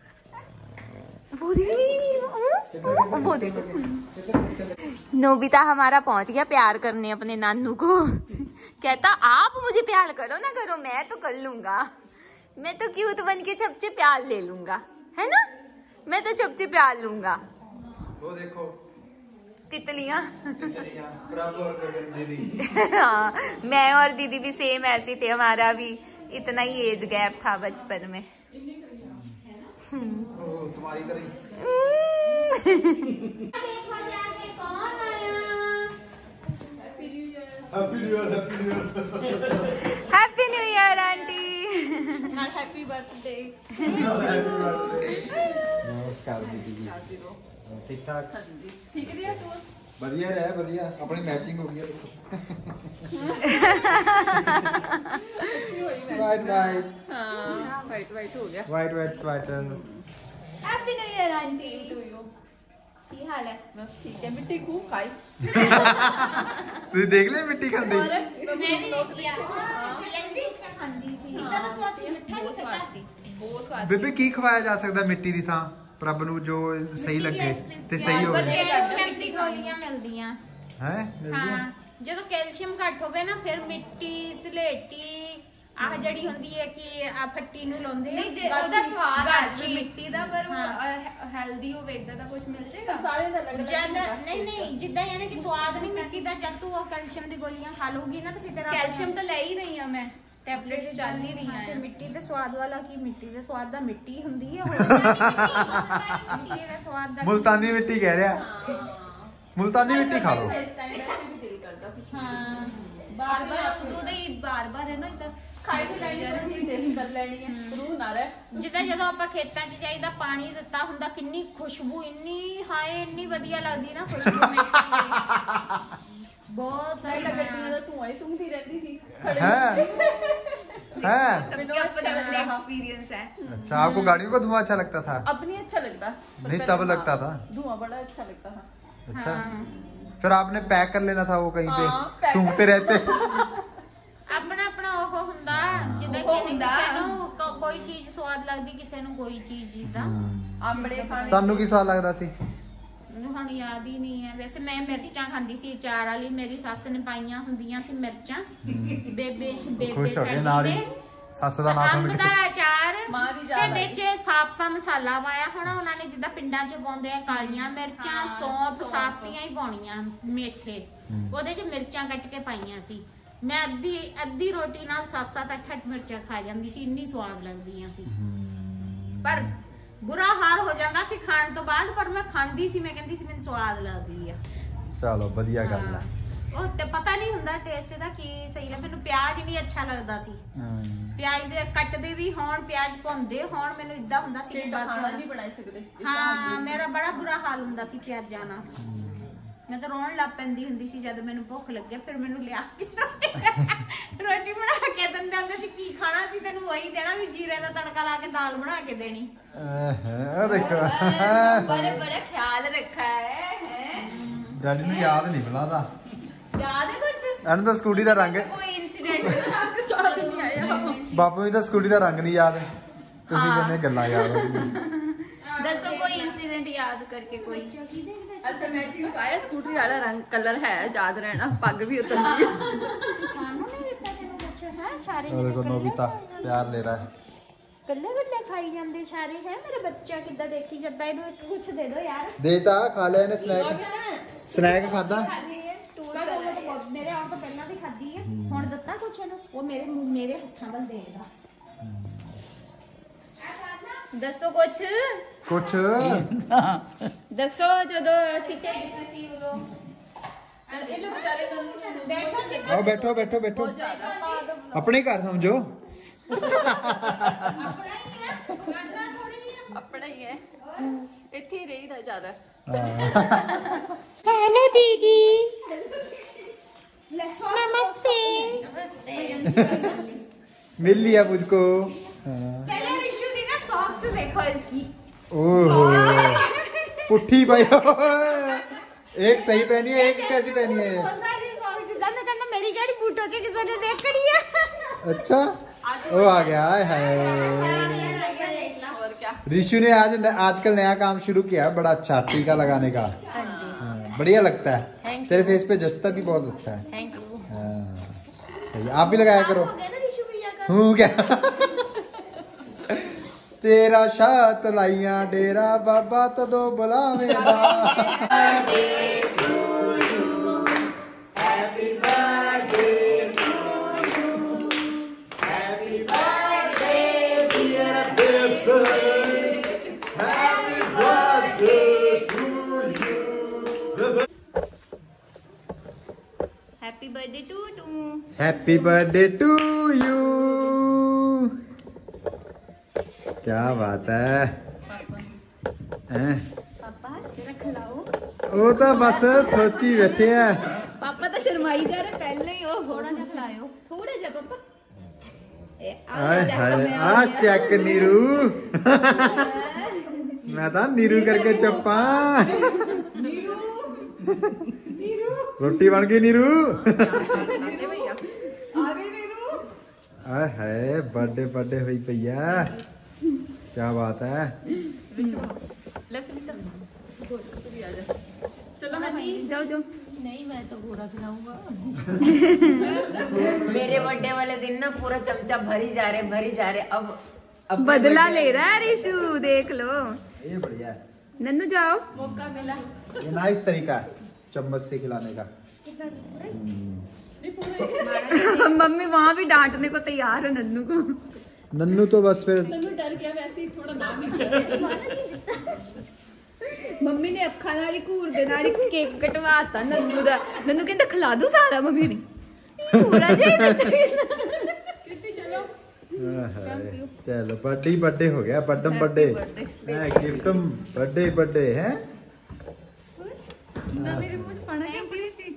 नोबिता हमारा पहुंच गया प्यार करने अपने नानू को। कहता आप मुझे प्यार करो ना करो, मैं तो कर लूंगा, मैं तो क्यूट बन के सबसे प्यार ले लूंगा, है ना, मैं तो सबसे प्यार लूंगा। वो देखो तितलियां। प्रभु और गगन दीदी। हाँ, मैं और दीदी भी सेम ऐसे थे, हमारा भी इतना ही एज गैप था बचपन में। तुम्हारी तरह। Happy new year aunty. Happy birthday. नमस्कार दीदी जी। ठीक ठाक? ठीक है तू बढ़िया रहे, बढ़िया अपनी मैचिंग हो गई। वाइट वाइट, हाँ वाइट वाइट हो गया। White white sweater. Happy new year aunty. की हाल है? बस ठीक है। मिट्टी खूब खाई। तू देख ले मिट्टी खांदी। ਬੇਬੇ ਕੀ ਖਵਾਇਆ ਜਾ ਸਕਦਾ ਮਿੱਟੀ ਦੀ ਥਾਂ ਪ੍ਰਭ ਨੂੰ ਜੋ ਸਹੀ ਲੱਗੇ ਤੇ ਸਹੀ ਹੋਵੇ? ਕੈਲਸ਼ੀਅਮ ਦੀ ਗੋਲੀਆਂ ਮਿਲਦੀਆਂ ਹੈ। ਹਾਂ, ਜਦੋਂ ਕੈਲਸ਼ੀਅਮ ਘੱਟ ਹੋਵੇ ਨਾ ਫਿਰ ਮਿੱਟੀ ਸਲੇਟੀ ਆਹ ਜਿਹੜੀ ਹੁੰਦੀ ਹੈ ਕਿ ਆ ਫੱਟੀ ਨੂੰ ਲਾਉਂਦੇ ਨਹੀਂ ਜੇ ਉਹਦਾ ਸਵਾਦ ਆ ਮਿੱਟੀ ਦਾ, ਪਰ ਹੈਲਦੀ ਹੋਵੇ ਇਦਾਂ ਦਾ ਕੁਝ ਮਿਲ ਜਾਏਗਾ ਸਾਰੇ ਦਾ ਲੱਗ ਜਾਂਦਾ। ਨਹੀਂ ਜਿੱਦਾਂ ਯਾਨੀ ਕਿ ਸਵਾਦ ਨਹੀਂ ਮਿੱਟੀ ਦਾ, ਜਦ ਤੂੰ ਉਹ ਕੈਲਸ਼ੀਅਮ ਦੀ ਗੋਲੀਆਂ ਖਾ ਲੂਗੀ ਨਾ ਤਾਂ ਫਿਰ ਤੇਰਾ ਕੈਲਸ਼ੀਅਮ ਤਾਂ ਲੈ ਹੀ ਰਹੀ ਆ ਮੈਂ, ਟੈਬਲੇਟਸ ਚੱਲ ਹੀ ਰਹੀਆਂ ਤੇ ਆ। ਮਿੱਟੀ ਦੇ ਸਵਾਦ ਵਾਲਾ ਕੀ, ਮਿੱਟੀ ਦੇ ਸਵਾਦ ਦਾ ਮਿੱਟੀ ਹੁੰਦੀ ਹੈ। ਮਿੱਟੀ ਦੇ ਸਵਾਦ ਦਾ ਮੁਲਤਾਨੀ ਮਿੱਟੀ ਕਹਿ ਰਿਹਾ। ਮੁਲਤਾਨੀ ਮਿੱਟੀ ਖਾ ਲਓ। ਹਾਂ ਬਾਰ-ਬਾਰ ਹੈ ਨਾ ਇਦਾਂ ਖਾਈ ਤੇ ਲੈਣੀ ਕਰ ਲੈਣੀ ਹੈ ਰੂਹ ਨਾ ਰਹਿ। ਜਿੱਦਾਂ ਜਦੋਂ ਆਪਾਂ ਖੇਤਾਂ 'ਚ ਜਾਈਦਾ ਪਾਣੀ ਦਿੱਤਾ ਹੁੰਦਾ, ਕਿੰਨੀ ਖੁਸ਼ਬੂ, ਇੰਨੀ ਹਾਏ ਇੰਨੀ ਵਧੀਆ ਲੱਗਦੀ ਨਾ ਖੁਸ਼ਬੂ ਮਿੱਟੀ ਦੀ। बहुत ਗੱਡੀਆਂ ਦਾ ਧੂਆਂ ਹੀ ਸੁੰਘਦੀ ਰਹਿੰਦੀ ਸੀ खड़े। सबके अपने अपने एक्सपीरियंस है। अच्छा, आपको गाड़ियों का धुआं अच्छा लगता था? अब नहीं अच्छा लगता, नहीं तब लगता था धुआं बड़ा अच्छा लगता था। अच्छा, फिर आपने पैक कर लेना था वो कहीं पे, पैक सूंघते रहते। ਆਪਣਾ ਆਪਣਾ ਉਹ ਹੁੰਦਾ, ਜਿੱਦਾਂ ਕਿ ਕਿਸੇ ਨੂੰ ਕੋਈ ਚੀਜ਼ ਸਵਾਦ ਲੱਗਦੀ, ਕਿਸੇ ਨੂੰ ਕੋਈ ਚੀਜ਼ ਜਿੱਦਾਂ ਆਮੜੇ ਖਾਣੇ। ਤੁਹਾਨੂੰ ਕੀ ਸਵਾਦ ਲੱਗਦਾ ਸੀ? ਮੈਨੂੰ ਹੁਣ ਯਾਦ ਹੀ ਨਹੀਂ ਹੈ। ਵੈਸੇ ਮੈਂ ਮਿਰਚਾਂ ਖਾਂਦੀ ਸੀ ਅਚਾਰ ਵਾਲੀ, ਮੇਰੀ ਸੱਸ ਨੇ ਪਾਈਆਂ ਹੁੰਦੀਆਂ ਸੀ ਮਿਰਚਾਂ। ਬੇਬੇ ਖੁਸ਼ ਹੋ ਗਏ ਨਾਲ ਹੀ ਸੱਸ ਦਾ ਨਾਮ ਸੁਣ ਅੰਬ ਕੇ। ਦਾ ਅਚਾਰ ਮਾਂ ਦੀ ਤੇ ਯਾਦ ਵਿੱਚ ਸਾਬਤਾ ਮਸਾਲਾ ਪਾਇਆ ਹੋਣਾ ਉਹਨਾਂ ਨੇ, ਜਿੱਦਾਂ ਪਿੰਡਾਂ 'ਚ ਪਾਉਂਦੇ ਆ ਕਾਲੀਆਂ ਮਿਰਚਾਂ, ਸੌਂਫ, ਸਾਬਤੀਆਂ ਹੀ ਪਾਉਣੀਆਂ ਮੇਥੇ। ਉਹਦੇ 'ਚ ਮਿਰਚਾਂ ਕੱਟ ਕੇ ਪਾਈਆਂ ਸੀ ਮੈਂ ਅੱਧੀ ਰੋਟੀ ਨਾਲ 7-7 8-8 ਮਿਰਚਾਂ ਖਾ ਜਾਂਦੀ ਸੀ, ਇੰਨੀ ਸਵਾਦ ਲੱਗਦੀਆਂ ਸੀ। ਪਰ ਬੁਰਾ ਹਾਲ ਹੋ ਜਾਂਦਾ ਸੀ ਖਾਣ ਤੋਂ ਬਾਅਦ, ਪਰ ਮੈਂ ਖਾਂਦੀ ਸੀ, ਮੈਂ ਕਹਿੰਦੀ ਸੀ ਮੈਨੂੰ ਸਵਾਦ ਲੱਗਦੀ ਆ। ਚਲੋ ਵਧੀਆ ਗੱਲ ਹੈ। ਉਹ ਤੇ ਪਤਾ ਨਹੀਂ ਹੁੰਦਾ ਟੇਸਟ ਦਾ ਕੀ ਸਹੀ ਲੱਗ। ਮੈਨੂੰ ਪਿਆਜ਼ ਨਹੀਂ ਅੱਛਾ ਲੱਗਦਾ ਸੀ, ਪਿਆਜ਼ ਦੇ ਕੱਟਦੇ ਵੀ ਹੋਣ, ਪਿਆਜ਼ ਭੁੰਨਦੇ ਹੋਣ, ਮੈਨੂੰ ਇਦਾਂ ਹੁੰਦਾ ਸੀ ਕਿ ਬਸ ਖਾਣਾ ਨਹੀਂ ਬਣਾ ਸਕਦੇ। ਹਾਂ ਮੇਰਾ ਬੜਾ ਬੁਰਾ ਹਾਲ ਹੁੰਦਾ ਸੀ ਪਿਆਜ਼ਾਂ ਨਾਲ। ਮੈਂ ਤਾਂ ਰੋਣ ਲੱਗ ਪੈਂਦੀ ਹੁੰਦੀ ਸੀ ਜਦ ਮੈਨੂੰ ਭੁੱਖ ਲੱਗੇ, ਫਿਰ ਮੈਨੂੰ ਲਿਆ ਕੇ ਰੋਟੀ ਬਣਾ ਕੇ ਦਿੰਦੇ ਹੁੰਦੇ ਸੀ। ਕੀ ਖਾਣਾ ਸੀ ਤੈਨੂੰ ਵਹੀ ਦੇਣਾ, ਵੀ ਜੀਰੇ ਦਾ ਤੜਕਾ ਲਾ ਕੇ ਦਾਲ ਬਣਾ ਕੇ ਦੇਣੀ। ਦੇਖੋ बड़े ख्याल रखा है ਡੈਡੀ ਨੂੰ ਯਾਦ ਨਹੀਂ ਬੁਲਾਦਾ। याद है कुछ ਇਹਨੂੰ ਤਾਂ ਸਕੂਟੀ ਦਾ ਰੰਗ, कोई इंसिडेंट याद नहीं आया। ਬਾਪੂ ਨੂੰ ਤਾਂ ਸਕੂਟੀ ਦਾ ਰੰਗ ਨਹੀਂ ਯਾਦ, ਤੁਸੀਂ ਕਹਿੰਦੇ ਗੱਲਾਂ ਯਾਦ ਹੋ ਗਈਆਂ। दसो कोई इंसिडेंट याद करके कोई। अच्छा मैचिंग पाया स्कूटी वाला रंग कलर है याद रहना, पग भी उतर गई। खाना नहीं देता तेनू कुछ है सारे और देखो नोबिता प्यार ले रहा है। ਗੱਲੇ ਗੱਲੇ ਖਾਈ ਜਾਂਦੇ ਸਾਰੇ ਹੈ। ਮੇਰੇ ਬੱਚਾ ਕਿੱਦਾਂ ਦੇਖੀ ਜਾਂਦਾ, ਇਹਨੂੰ ਇੱਕ ਕੁਛ ਦੇ ਦਿਓ ਯਾਰ। ਦੇਤਾ ਖਾ ਲਿਆ ਇਹਨੇ ਸਨੈਕ ਖਾਦਾ। ਮੇਰੇ ਆਉਣ ਤੋਂ ਪਹਿਲਾਂ ਵੀ ਖਾਧੀ ਹੈ, ਹੁਣ ਦਿੱਤਾ ਕੁਛ ਇਹਨੂੰ, ਉਹ ਮੇਰੇ ਹੱਥਾਂ ਵੱਲ ਦੇਖਦਾ। दसो कुछ दसो जो सीटे सी उदो ਇਹਨੂੰ ਵਿਚਾਰੇ ਨੂੰ ਬੈਠੋ ਸੀ आओ बैठो बैठो बैठो, अपने घर समझो। ਆਪਣਾ ਹੀ ਹੈ, ਕਰਨਾ ਥੋੜੀ ਹੈ। ਆਪਣਾ ਹੀ ਹੈ, ਇੱਥੇ ਹੀ ਰਹੀਦਾ ਜ਼ਿਆਦਾ। हेलो दीदी, नमस्ते। मिल लिया मुझको। पहले रिशु दी ना सॉक्स देखो इसकी। ओहो पुट्ठी भाई, एक सही पहनी है, एक कैसी पहनी है? बंदा नहीं सॉक्स दिता, मैं कहता मेरी गाड़ी बूटो च किसी ने देखनी है। अच्छा वो आ गया है। और क्या रिशु ने आजकल नया काम शुरू किया, बड़ा अच्छा टीका लगाने का। हाँ, बढ़िया लगता है, तेरे फेस पे जचता भी बहुत अच्छा है। Thank you. हाँ, आप भी लगाया करो। हो गया ना रिशु भैया का। हूँ क्या तेरा शात लाइया डेरा बाबा तदो बुलावेगा। Happy birthday to happy birthday to you. क्या बात है हैं? पापा तेरा खिलाओ। वो तो बस सोची बैठे हैं। पापा तो शर्माई जा रहे पहले ही। ओ थोड़ा जा खिलाओ, थोड़ा जा पापा। हाय हाय आ चेक नीरू। मैं था नीरू करके चप्पा। रोटी बन गई नीरू। हाय हाय बर्थडे बर्थडे हुई भैया, क्या बात है। चलो हनी जाओ जाओ। नहीं मैं तो पूरा खिलाऊंगा। मेरे बर्थडे वाले दिन ना पूरा चमचा भरी जा रहे। अब बदला ले रहा है रिशु, देख लो। ये बढ़िया है, नन्नू जाओ। मौका मिला। ये नाइस तरीका है चम्मच से खिलाने का। मम्मी वहाँ भी डांटने को तैयार है नन्नू को। नन्नू तो बस फिर तन्नू डर गया, वैसे ही थोड़ा नाम ही ਮੰਮੀ ਨੇ ਅੱਖਾਂ ਨਾਲ ਹੀ ਘੂਰ ਦੇ ਨਾਲ ਹੀ ਕੇਕ ਕਟਵਾਤਾ ਨੰਨੂ ਦਾ। ਨੰਨੂ ਕਹਿੰਦਾ ਖਿਲਾ ਦੂ ਸਾਰਾ ਮੰਮੀ ਨੇ ਪੂਰਾ ਜਿਹਾ कृति चलो। चलो बर्थडे बर्थडे हो गया, बर्थडम बर्थडे गिफ्टम बर्थडे बर्थडे है। मेरे मुंह पाना क्या पूरी थी।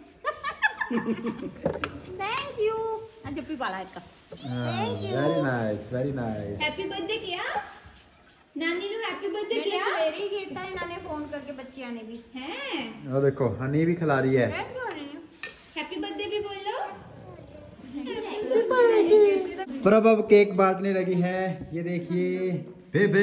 Thank you. जप्पी वाला एक very nice very nice. Happy birthday किया नानी ने, हैप्पी बर्थडे किया। सवेरे ही ਕੀਤਾ ਇਹਨਾਂ ਨੇ ਫੋਨ ਕਰਕੇ ਬੱਚਿਆਂ ਨੇ ਵੀ। हैं वो देखो हनी भी खिला रही है। हैप्पी बर्थडे भी बोलो। प्रभ अब केक बांटने लगी है, ये देखिए बेबे।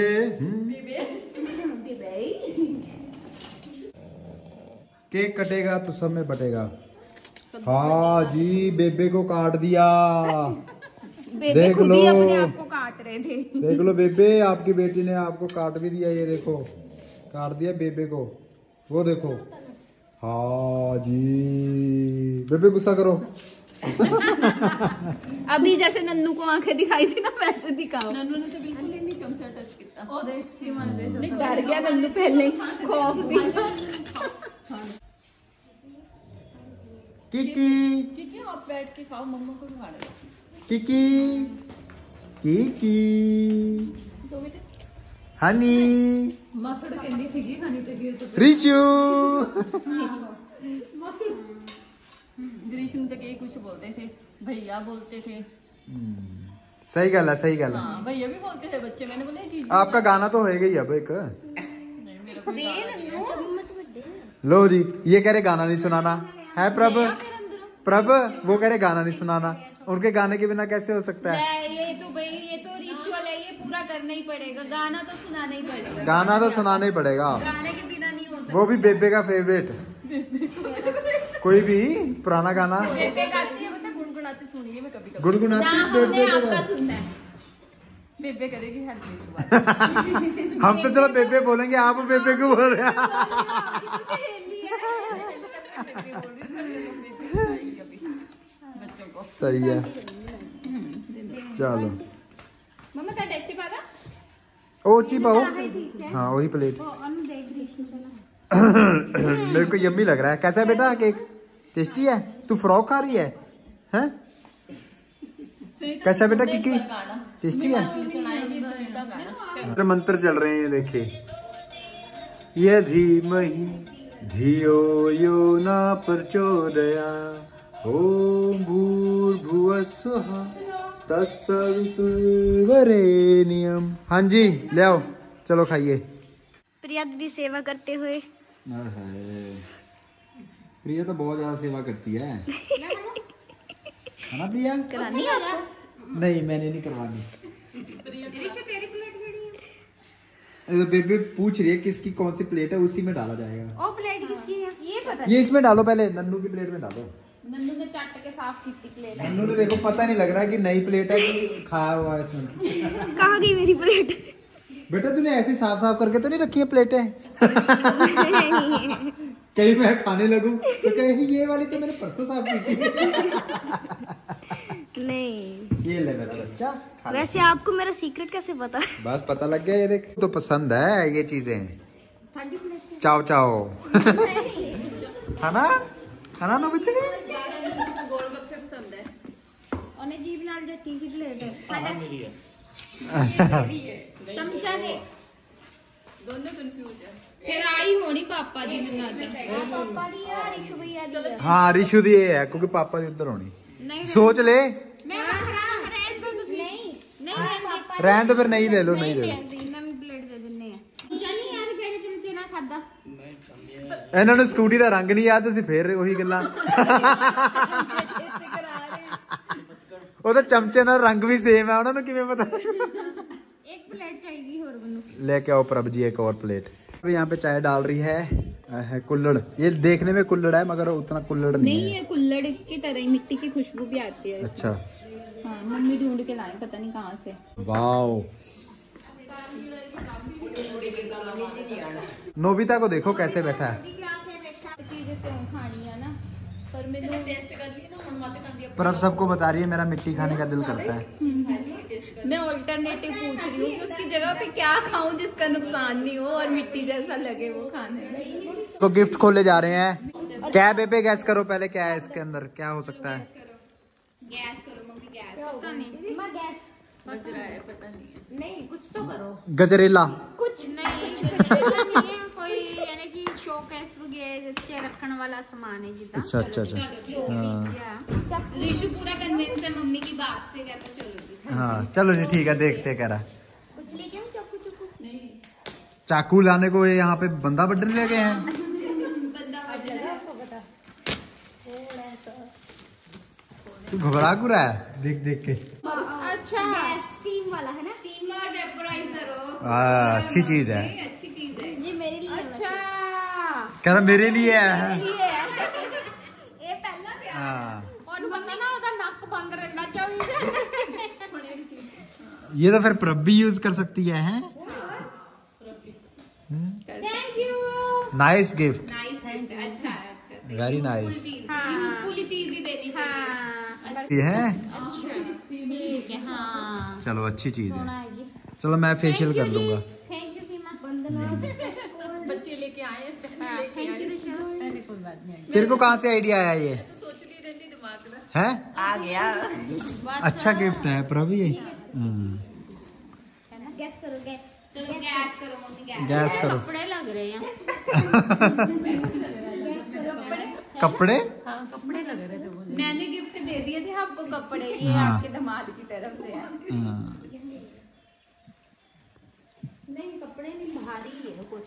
केक कटेगा तो सब में बटेगा। हाँ जी बेबे को काट दिया। बेबे देख खुद ही लो। अपने आप को काट रहे थे। देख लो बेबे, आपकी बेटी ने आपको काट भी दिया। ये देखो काट दिया बेबे को, वो देखो। हाँ जी बेबे गुस्सा करो, अभी जैसे नन्नू को आंखें दिखाई थी ना वैसे दिखाओ। नन्नू ने तो बिल्कुल ही नहीं चमचा टच किया। ओ देख सीमा दे डर गया नन्नू पहले ही, खौफ सी। किकी क्योंकि आप बैठ के खाओ, मम्मा को भी खाने दो। किकी किकी हनी मसड़ कहनी सीगी खानी ते गिर तो रिशु ग्रीष्म तक यही कुछ बोलते थे, भैया बोलते थे। सही गल है, सही गल है। हाँ भैया भी बोलते थे बच्चे। मैंने बोला जी आपका गाना तो होएगा ही अब एक। नहीं मेरा कोई लो जी, ये कह रहे गाना नहीं सुनाना है प्रभ। प्रभ वो कह रहे गाना नहीं सुनाना, उनके गाने के बिना कैसे हो सकता है? ये तो भाई ये तो रिचुअल है, ये पूरा करना ही पड़ेगा। गाना तो सुनाना ही पड़ेगा। गाना तो सुनाना ही पड़ेगा, गाने के बिना नहीं हो सकता। वो भी बेबे का फेवरेट। कोई भी पुराना गाना बेबे गाती है, मतलब गुनगुनाती सुनिए मैं कभी कभी। गुनगुनाती ना हमने आपका सुनना है। बेबे करेगी हेल्प इस बात। हम तो चलो बेबे बोलेंगे, आप बेबे क्यों बोल रहे हैं? बच्चों को सही है, चलो मम्मा का डेच पादा ओ ची पाओ। हाँ वही प्लेट। मेरे को यम्मी लग रहा है। कैसा है बेटा केक? टेस्टी है? तू फ्रॉक खा रही है? हैं? कैसा बेटा किकी? टेस्टी है? मेरे मंत्र चल रहे हैं देखिए। ये धीमहि धियो यो न प्रचोदयात् ओम भूर्भुवस्सुः तत्सवितुर्वरेण्यम्। हाँ जी ले आओ, चलो खाइए। प्रिया दीदी सेवा करते हुए। प्रिया तो बहुत ज्यादा सेवा करती है ना प्रिया? करानी है नहीं मैंने नहीं करवानी। बेबी पूछ रही है किसकी कौन सी प्लेट है, उसी में डाला जाएगा। ओ प्लेट किसकी है? ये पता ये इसमें डालो, पहले नन्नू की प्लेट में डालो। नन्नू ने चाट के साफ की थी प्लेट। नन्नू ने देखो पता नहीं लग रहा है कि नई प्लेट है कि खाया हुआ है इसमें। कहाँ गई मेरी प्लेट? बेटा तूने ऐसे साफ साफ करके तो नहीं रखी है प्लेटें? कहीं मैं खाने लगूं तो कहीं ये वाली तो मैंने परसों साफ की थी। नहीं ये ले मेरा बच्चा खा ले। वैसे आपको मेरा सीक्रेट कैसे पता? बस पता लग गया, ये देख तो पसंद है ये चीजें। चाओ चाओ है ना नोबितनी? गोलगप्पे पसंद है। ਉਹਨੇ ਜੀਬ ਨਾਲ ਜੱਟੀ ਸੀ ਪਲੇਟ ਚਮਚਾ ਦੇ दोनों कंफ्यूज है। फिर आई होनी पापा दी मिला दे। ਪਾਪਾ ਦੀ ਆ ਰਿਸ਼ੂ ਭਈਆ ਦੀ ਆ। हाँ रिशु दी ये है क्योंकि पापा दी उधर होनी। सोच ले, ਮੈਂ ਰਹਿਣ ਦੋ ਤੁਸੀਂ ਨਹੀਂ ਪਾਪਾ रहन तो फिर नहीं ले लो, नहीं ले लो। ਨਵੀਂ ਪਲੇਟ ਦੇ ਦਿੰਨੇ ਆ ਜਾਨੀ ਯਾਰ ਕਿਹੜੇ ਚਮਚੇ ਨਾਲ ਖਾਦਾ ਇਹਨਾਂ ਨੂੰ ਸਕੂਟੀ ਦਾ ਰੰਗ ਨਹੀਂ ਯਾਦ, ਤੁਸੀਂ ਫੇਰ ਉਹੀ ਗੱਲਾਂ। ਉਹਦਾ ਚਮਚੇ ਨਾਲ ਰੰਗ ਵੀ ਸੇਮ ਹੈ, ਉਹਨਾਂ ਨੂੰ ਕਿਵੇਂ ਪਤਾ? एक प्लेट चाहिए और बनू लेके आओ प्रभ जी एक और प्लेट। अभी यहाँ पे चाय डाल रही है कुल्हड़। ये देखने में कुल्हड़ है मगर उतना कुल्हड़ नहीं नहीं है। ये कुल्हड़ की तरह ही मिट्टी की खुशबू भी आती है। अच्छा हाँ मम्मी ढूंढ के लाए पता नहीं कहाँ से। वाओ, नोबिता को देखो कैसे बैठा है। चीजें क्यों खानी है ना, पर मैं पर अब सबको बता रही है मेरा मिट्टी खाने का दिल करता है। मैं ऑल्टरनेटिव पूछ रही हूँ कि उसकी जगह पे क्या खाऊं जिसका नुकसान नहीं हो और मिट्टी जैसा लगे वो खाने में। तो गिफ्ट खोले जा रहे हैं। क्या है बेबे, गैस करो पहले क्या है इसके अंदर, क्या हो सकता है? गैस करो मम्मी गैस। पता नहीं मैं गैस बज रहा है, पता नहीं है। नहीं कुछ तो करो गजरेला। कुछ नहीं नहीं है कोई यानी कि शोकेस वगैरह रखने वाला सामान है जितना। अच्छा अच्छा अच्छा हाँ रिशु पूरा कन्विंस है मम्मी की बात से, कहता चलो जी। हाँ चलो जी ठीक है, देखते कह रहा। कुछ लेके आऊं चाकू चुकू नहीं चाकू लाने को ये यहाँ पे बंदा बड्डन ले गए हैं। तू घबरा क्यों रहा है देख देख के? अच्छा स्टीम वाला है ना स्टीमर वेपोराइजर हो। अच्छी चीज है, ये अच्छी चीज है। ये मेरे लिए अच्छा कह रहा मेरे लिए है। ये पहला था हाँ और बंदा ना ਉਹਦਾ ਨੱਕ ਬੰਦ ਰਹਿਣਾ ਚਾਹੀਦਾ। ये तो फिर प्रभ भी यूज कर सकती है हैं? Thank you nice gift, nice है। अच्छा है, अच्छा वेरी नाइस। यूजफुल चीज ही देनी चाहिए। हाँ ये है। ठीक है, हाँ चलो अच्छी चीज सोना है। है जी। चलो मैं फेशियल कर दूंगा। Thank you Seema. बच्चे लेके आए थैंक यू ऋषभ। कोई बात नहीं तेरे को कहाँ से आइडिया आया ये? सोच नहीं रहती दिमाग में है आ गया। अच्छा गिफ्ट है प्रभु ये। गैस करो, गैस। चलो गैस करो मम्मी, गैस करो। कपड़े लग रहे हैं। कपड़े हाँ कपड़े लग रहे थे मुझे। मैंने गिफ्ट दे दिए थे आपको कपड़े, ये हाँ। आपके दामाद की तरफ से है। हाँ। नहीं कपड़े नहीं, भारी है कुछ।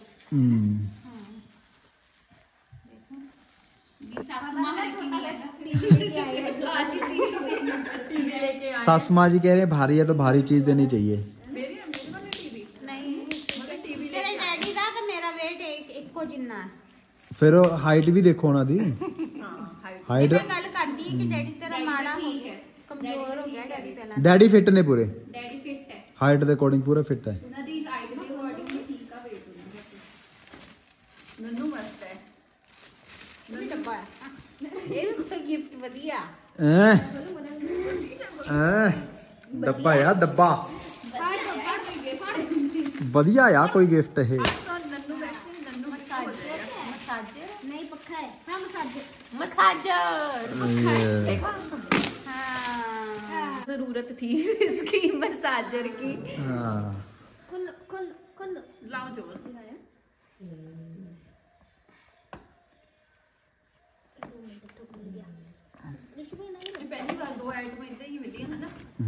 ये सासू माँ की नहीं है ना। सासू माँ जी कह रहे हैं भारी है तो भारी चीज देनी चाहिए। नहीं तेरे डैडी दा तो मेरा वेट एक को जिन्ना है। फिर हाइट भी देखो ना दी। हाइट मैं गल करदी कि डैडी तेरा माड़ा हो गया, कमजोर हो गया डैडी पहला। डैडी फिट ने पूरे, डैडी फिट है, हाइट ਦੇ ਅਕੋਰਡਿੰਗ ਪੂਰਾ ਫਿਟ ਹੈ। ਉਹਨਾਂ ਦੀ ਹਾਈਟ ਦੇ ਅਕੋਰਡਿੰਗ ਠੀਕ ਆ weight ਉਹਨਾਂ नन्नू मस्त है। ਇਹ ਡੱਬਾ ਹੈ, ਇਹ ਵੀ ਕੋਈ ਗਿਫਟ ਵਧੀਆ। ਡੱਬਾ ਯਾਰ ਡੱਬਾ ਵਧੀਆ ਆ ਕੋਈ ਗਿਫਟ ਇਹ। नहीं पक्का है, हाँ मसाजर। मसाजर हाँ जरूरत थी इसकी मसाजर की। हाँ खुल लाओ जोर दिखाया। पहली बार 2 आइटम इतने ही मिली है ना।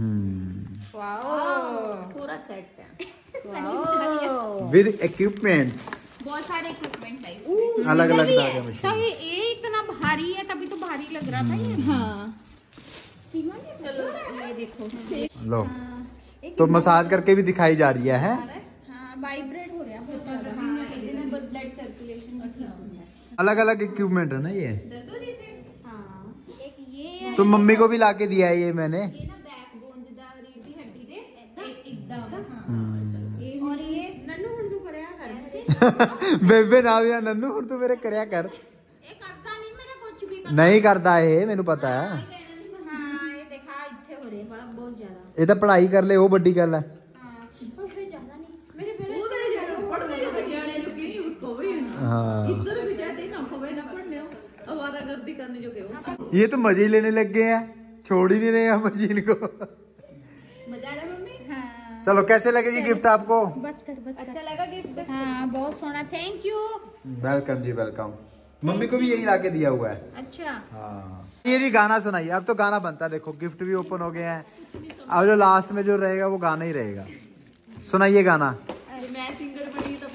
पूरा सेट है, विद इक्विपमेंट्स बहुत सारे इक्विपमेंट है। अलग अलग तो तरह के मशीन। ये इतना भारी है, तभी तो भारी लग रहा था ये। हाँ सीमा ने चलो ये देखो, लो तो मसाज करके भी दिखाई जा रही है। हाँ वाइब्रेट हो रहा है बहुत ज्यादा। ब्लड सर्कुलेशन अलग अलग इक्विपमेंट है ना ये। दर्द हो रही थे। हाँ एक ये है, तो मम्मी को भी लाके दिया है ये मैंने। ये ना बैकबोन जिदा रीढ़ दी हड्डी दे एकदम। और ये नन्नू हुंडू करया कर से। ਬੇਬੇ ਨਾ ਵੀ ਨੰਨੂ ਹੁਣ ਤੂੰ ਮੇਰੇ ਕਰਿਆ ਕਰ। ये करता नहीं मेरा कुछ भी। ਨਹੀਂ ਕਰਦਾ ਇਹ ਮੈਨੂੰ ਪਤਾ ਹੈ। हाँ ये देखा इतने हो रहे बहुत ज्यादा। ਇਹ ਤਾਂ ਪੜ੍ਹਾਈ ਕਰ ਲੈ ਉਹ ਵੱਡੀ ਗੱਲ ਹੈ। हाँ और फिर ज्यादा नहीं मेरे मेरे वो मेरे जो पढ़ने जो न्याणे जो की कोवे हाँ इधर भी जाते ना कोवे ना पढ़ने हो आवारागर्दी करने जो के हो। ये तो मजे ही लेने लग गए हैं, छोड़ ही नहीं रहे हैं मशीन को। मजा आ रहा मम्मी? हाँ चलो कैसे लगे जी गिफ्ट आपको? बच कर अच्छा लगा गिफ्ट? हाँ बहुत सोना, थैंक यू। वेलकम जी वेलकम। मम्मी को भी यही लाके दिया हुआ है। अच्छा हाँ ये भी गाना सुनाइए। अब तो गाना बनता है, देखो गिफ्ट भी ओपन हो गए हैं। अब जो लास्ट में जो रहेगा वो गाना ही रहेगा। सुनाइए गाना। मैं सिंगर बनी तब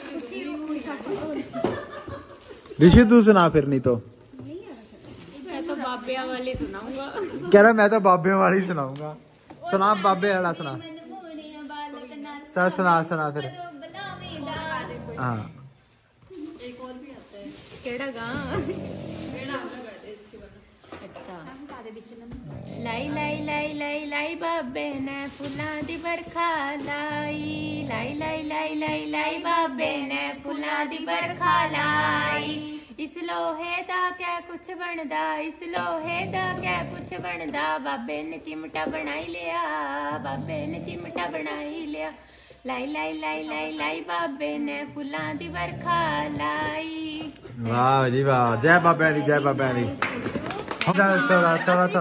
ऋषि तू सुना फिर, नहीं तो मैं तो बाबिया वाली सुनाऊंगा। कह रहा मैं तो बाबे वाली सुनाऊंगा। सुना बाबे वाला सुना। चल सुना सुना फिर। हाँ एक और भी आता है। केड़ा गा? लाई लाई लाई लाई लाई बाबे ने फुलां दी बरखा लाई, लाई लाई लाई लाई लाई बाबे ने फुलां दी बरखा लाई। इस लोहे दा क्या कुछ बनदा, इस लोहे दा क्या कुछ बनदा, बाबे ने चिमटा बनाई लिया, बाबे ने चिमटा बनाई लिया। लाई लाई लाई लाई लाई बाबे ने फुलां दी बरखा लाई। वाह जी वाह, जय बाबा दी जय बाबा दी। थोड़ा थोड़ा थोड़ा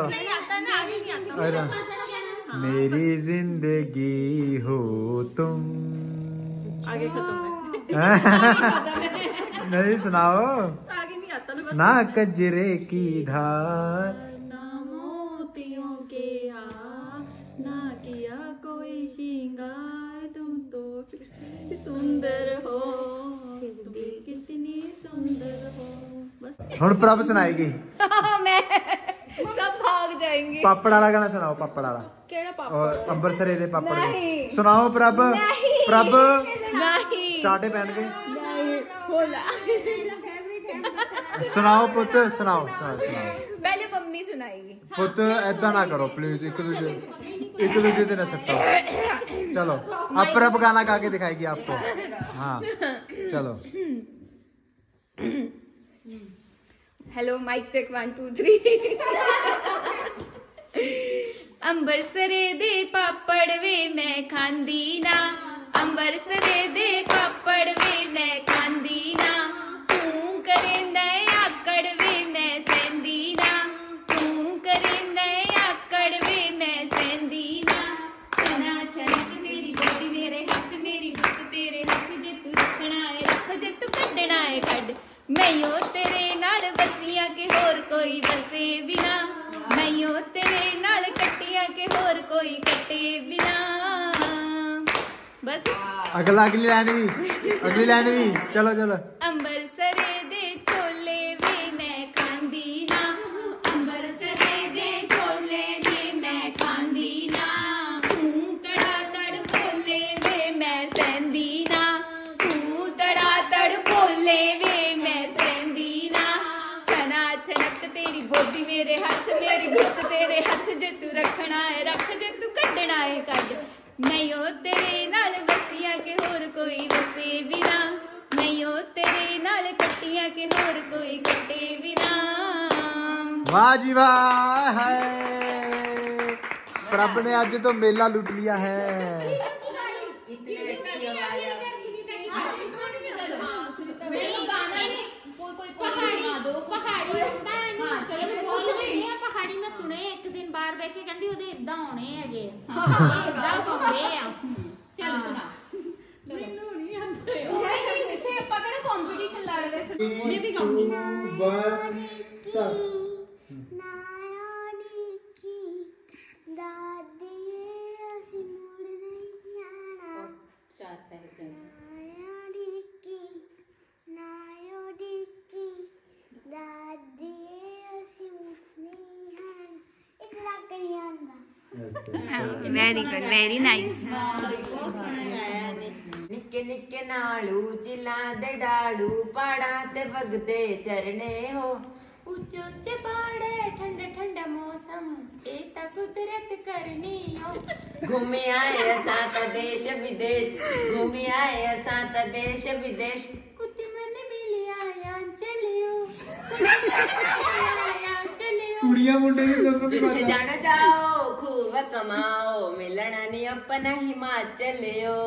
मेरी जिंदगी हो तुम। आगे खत्म है। नहीं सुनाओ आगे नहीं आता ना बस। ना कजरे की धार, ना मोतियों के हार, ना किया कोई श्रृंगार, तुम तो सुंदर हो, तुम भी कितनी सुंदर हो। बस हुण प्रभ सुनाएगी। मैं सब भाग जाएंगे। पापड़ वाला गाना सुनाओ, पापड़ वाला। केड़ा पापड़? और अंबरसरे दे पापड़ नहीं। सुनाओ प्रभ। प्रभ नहीं चाटे पहन के नहीं बोला। सुनाओ पुत्र, सुनाओ सुनाओ सुनाओ। पहले मम्मी सुनाएगी। पुत्र ऐसा ना करो प्लीज, एक दूसरे से ना सट्टा। चलो अब प्रभ गाना गा के दिखाएगी आपको। हाँ चलो। Hello mic check 1 2 3। ਅੰਬਰਸਰੇ ਦੇ ਪਾਪੜ ਵੇ ਮੈਂ ਖਾਂਦੀ ਨਾ ਅੰਬਰਸਰੇ ਦੇ ਪਾਪੜ ਵੇ ਮੈਂ ਖਾਂਦੀ ਨਾ ਤੂੰ ਕਰੇਂਦਾ ਆਕੜ ਵੇ ਮੈਂ ਸਹਿੰਦੀ ਨਾ ਤੂੰ ਕਰੇਂਦਾ ਆਕੜ ਵੇ ਮੈਂ ਸਹਿੰਦੀ ਨਾ ਚਨਾ ਚਨਕ ਤੇਰੀ ਬੋਦੀ ਮੇਰੇ ਹੱਥ ਮੇਰੀ ਗੁੱਤ ਤੇਰੇ ਹੱਥ ਜੇ ਤੂੰ ਰੱਖਣਾ ਏ ਰੱਖ ਜੇ ਤੂੰ ਕੱਢਣਾ ਏ ਕੱਢ मैयो तेरे नाल बसिया के होर कोई बसे बिना मैयो तेरे नाल कटिया के होर कोई कटे बिना बस अगली लाइन भी चलो चलो अंबरसरे दे छोले वे मैं खांदी ना अंबरसरे दे छोले वे मैं खांदी ना तू तड़ा तड़ बोले वे मैं सहंदी ना तू तड़ा तड़ बोले वे तेरी बोदी मेरे हाथ मेरी गुत्त तेरे हाथ जे तू रखना है रख जे तू कढ़ना है कढ़ नहीं हो तेरे नाल बसिया के होर कोई बसे बिना नहीं हो तेरे नाल कट्टियां के होर कोई कटे बिना। वाह जी वाह है प्रभ ने आज तो मेला लूट लिया है। पहाड़ी में सुने एक दिन बाहर बैठे कहंदी ओदे इदा होने हैगे इदा होंदे आ चल सुना ਮੈਨੂੰ ਨਹੀਂ ਆਉਂਦੇ ਉਹ ਇੱਥੇ ਆਪਾਂ ਕਿਹੜਾ ਕੰਪੀਟੀਸ਼ਨ ਲੜ ਰਹੇ ਸੀ ਮੈਂ ਵੀ ਗਾਉਂਗੀ ਨਾਰਾਣੀ ਕੀ ਦਾਦੀ ਅਸੀਂ ਮੁੜ ਨਹੀਂ ਆਣਾ ਚਾਰ ਸਾਹਿਬ ਨਾਰਾਣੀ ਕੀ ਦਾਦੀ ਅਸੀਂ ਮੁੜ ਨਹੀਂ ਆਣਾ ਇਕਲਾ ਕਰੀ ਆਂਦਾ वेरी गुड वेरी नाइस। निक्के निक्के नालू चिल्ला दे डालू पहाड़ा ते वगदे चरने हो ऊंचे ऊंचे पहाड़े ठंडा ठंडा मौसम एता कुदरत करनी हो घूमे आए असां ता देश विदेश घूमे आए असां ता देश विदेश कुछ मन मिलिया या चलियो कुड़िया मुंडे की दोनों की बात जाना चाहो खूब कमाओ मिलना नहीं अपना हिमाचल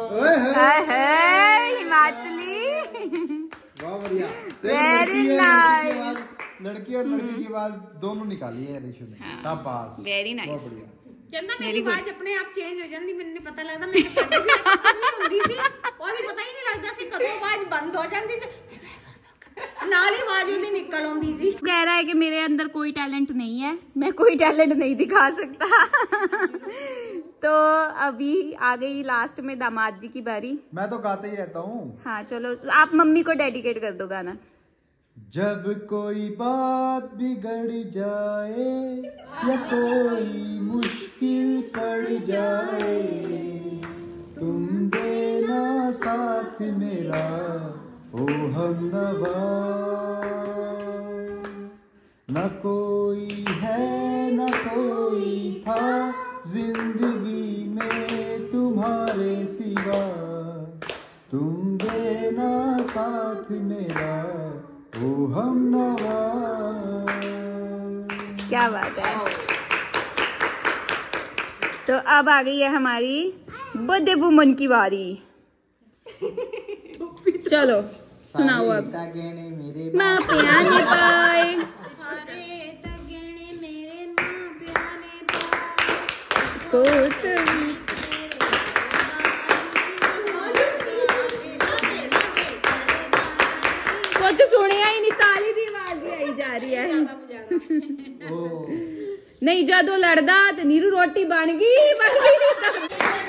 हिमाचली वाह बढ़िया वेरी नाइस। लड़की और लड़की की आवाज दोनों निकाली है रिशु ने शाबाश वेरी नाइस बहुत बढ़िया। ਕਹਿੰਦਾ ਮੇਰੀ ਆਵਾਜ਼ ਆਪਣੇ ਆਪ ਚੇਂਜ ਹੋ ਜਾਂਦੀ ਮੈਨੂੰ ਨਹੀਂ ਪਤਾ ਲੱਗਦਾ ਮੇਰੇ ਸਾਡੇ ਵੀ ਨਹੀਂ ਹੁੰਦੀ ਸੀ ਉਹ ਵੀ ਪਤਾ ਹੀ ਨਹੀਂ ਲੱਗਦਾ ਸੀ ਕਦੋਂ ਆਵਾਜ਼ ਬੰਦ ਹੋ ਜਾਂਦੀ ਸੀ नाल ही आवाज उन्हें निकल आती सी। कह रहा है कि मेरे अंदर कोई टैलेंट नहीं है मैं कोई टैलेंट नहीं दिखा सकता तो अभी आ गई लास्ट में दामाद जी की बारी। मैं तो गाता ही रहता हूँ। हाँ चलो आप मम्मी को डेडिकेट कर दो गाना। जब कोई बात बिगड़ जाए या कोई मुश्किल पड़ जाए तुम देना साथ मेरा ओ हमनवा न कोई है न कोई था जिंदगी में तुम्हारे सिवा तुम देना साथ मेरा ओ हमनवा। क्या बात है। तो अब आ गई है हमारी बर्थडे वुमन की बारी। चलो सुनाओ अब। माँ प्याने पाए कुछ सुनिया ही नहीं ताली दी आवाज आई जा रही है नहीं जदों लड़दा ते नीरू रोटी बन गई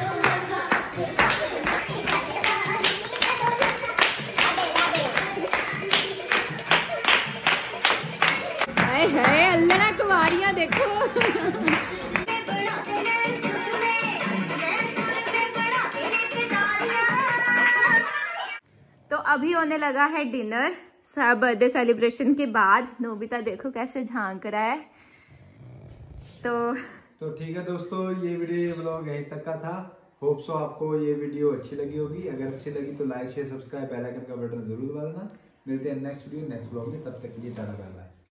है अल्लना कुवारियां देखो तो अभी होने लगा है डिनर सब बर्थडे सेलिब्रेशन के बाद। नोबिता देखो कैसे झांक रहा है। तो ठीक है दोस्तों ये वीडियो व्लॉग यहीं तक का था। होप सो आपको ये वीडियो अच्छी लगी होगी। अगर अच्छी लगी तो like share subscribe bell icon का बटन जरूर दबा देना। मिलते हैं नेक्स्ट वीडियो नेक्स्ट व्लॉग में। तब तक के लिए टाटा बाय बाय।